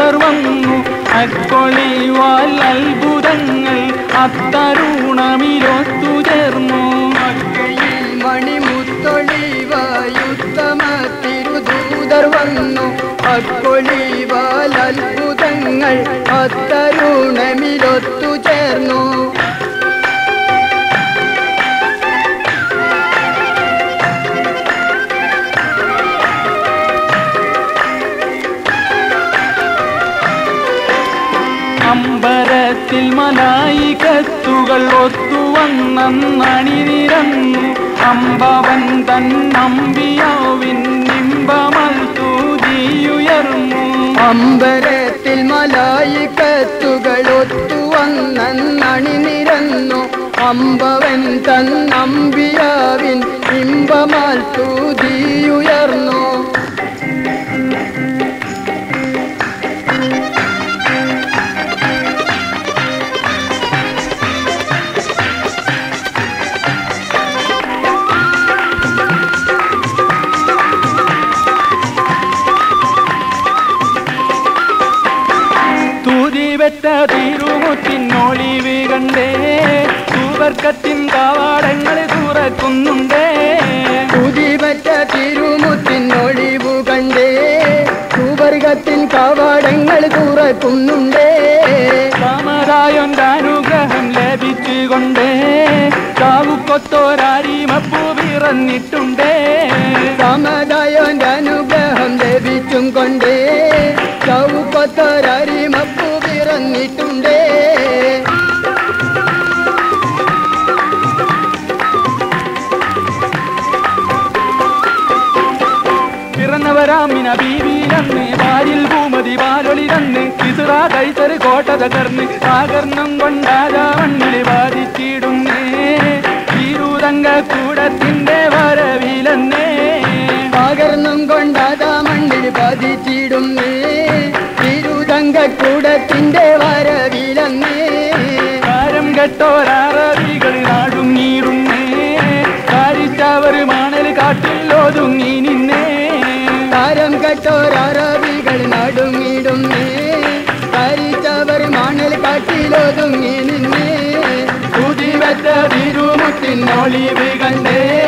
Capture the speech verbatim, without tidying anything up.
ദൂതർ വന്നു അക്കൊളിവാൽ അത്ഭുതങ്ങൾ അത്തരുണമിലൊത്തു ചേർന്നു. മണിമുത്തൊളിവായുത്തമ തിരുദൂതർ വന്നു അക്കൊളിവാൽ അത്ഭുതങ്ങൾ അത്തരുണമിലൊത്തു ചേർന്നു. അമ്പരത്തിൽ മലായികത്തുകൾ ഒത്തുവന്നണിനിരന്നു. അമ്പവൻ തൻ അമ്പിയാവിൻ നിമ്പമൽ തൂതിയുയർന്നു. അമ്പരത്തിൽ മലായികത്തുകൾ ഒത്തുവന്നണിനിരന്നു. അമ്പവൻ തൻ അമ്പിയാവിൻ നിമ്പമൽ തൂതിയുയർന്നു. വെറ്റ തിരുമുത്തിനൊളിവ് കണ്ടേ സുവർക്കത്തിൻ കവാടങ്ങൾ തുറക്കുന്നുണ്ടേ. പുതിവറ്റ തിരുമുത്തിനൊളിവു കണ്ടേ സുവർഗത്തിൻ കവാടങ്ങൾ തുറക്കുന്നുണ്ടേ. സമതായൊന്റെ അനുഗ്രഹം ലഭിച്ചുകൊണ്ടേ കാവുക്കൊത്തോരാരിമപ്പൂ പിറന്നിട്ടുണ്ടേ. സമതായൊന്റെ അനുഗ്രഹം ലഭിച്ചും കൊണ്ടേ കാവുക്കൊത്തോരാരിമപ്പൂ പിറന്നിട്ടുണ്ടേ. പിറന്നവരാമിന ബീവിയിലന്ന് വാരിൽ ഭൂമതി പാലൊളിരന്ന് കിസുറ കൈസർ കോട്ട തകർന്ന് ആകർണം കൊണ്ടാതാ മണ്ണിൽ ബാധിച്ചിടുന്നേ. തിരുതങ്ക കൂടത്തിന്റെ വരവിലെന്നേ ആകർണം കൊണ്ടാതാ മണ്ണിൽ ബാധിച്ചിടുന്നേ. തിരുതങ്കക്കൂടത്തിന്റെ വരവിലെന്നേ കാരം കെട്ടോരറബികൾ നാടുങ്ങിയിടുന്നേ. കാരിച്ചവർ മണൽ കാട്ടിൽ ഒതുങ്ങി നിന്നേ. കാരം കെട്ടോരറബികൾ നടുങ്ങിടുന്നേ. കാരിച്ചവർ മണൽ കാട്ടിലൊതുങ്ങി നിന്നേ. പുതിവറ്റ തിരുമുത്തിനൊളിവ് കണ്ടേ